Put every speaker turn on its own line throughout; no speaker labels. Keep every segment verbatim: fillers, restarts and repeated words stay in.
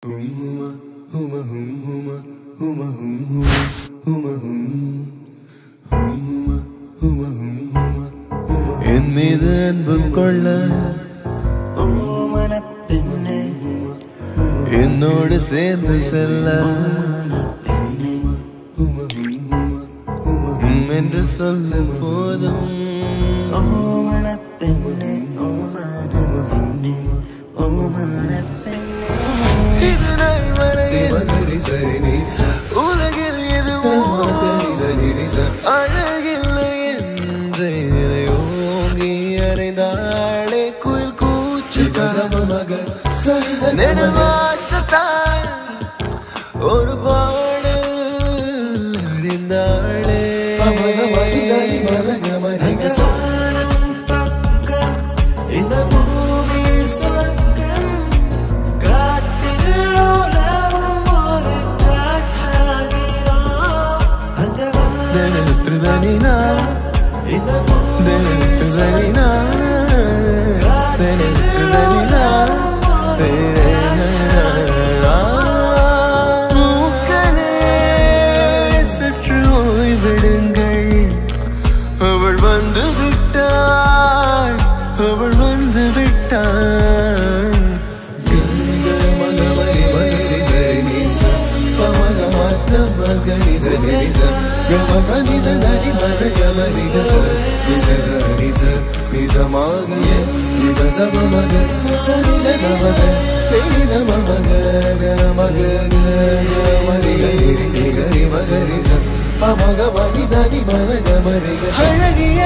என் மீது அன்பு கொள்ள என்னோடு சேர்ந்து செல்ல என்று சொல்லும் போதும் இது நாள் வரையில் உலகில் எதுவும் அழகில்லை என்று ஓங்கி அறைந்தாளே குயில் கூச்சு நெடுவாசத்தால் ஒரு பாடல் அறிந்தாளே இந்த பூமி சொர்க்கம் காட்டில் உலகம் ஒரு காற்றாகிறோம் அந்த திருதனினா இந்த திருதனினா திருதனினா பூக்களே சற்று ஓய்வெடுங்கள் அவள் வந்து விட்டாள் அவள் வந்து விட்டாள் அழகியே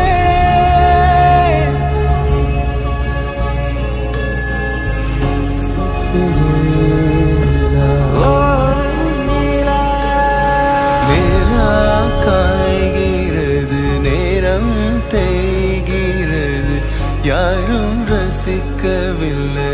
காய்கிறது நேரம் தேய்கிறது யாரும் ரசிக்கவில்லை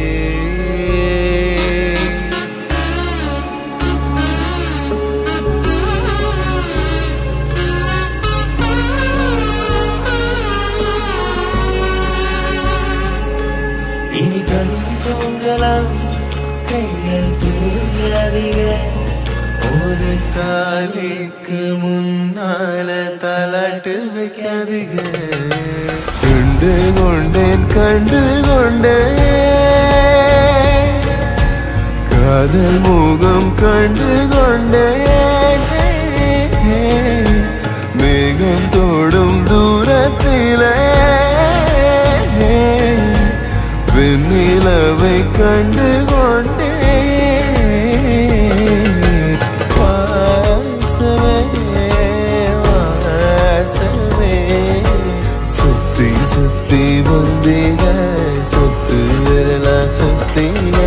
இனி கண் தூங்கலாம் கைகள் தூங்காதீங்க ஒரு தாலிக்கு முன்னால தலாட்டு வைக்காதீங்க கண்டு கொண்டேன் கண்டு கொண்டேன் காதல் முகம் கண்டு கொண்டேன் மேகம் தோடும் தூரத்திலே வெண்ணிலவை கண்டு கொண்டேன் சுத்தி சுத்தி வந்தீங்க சொத்து விரலாம் சுத்தி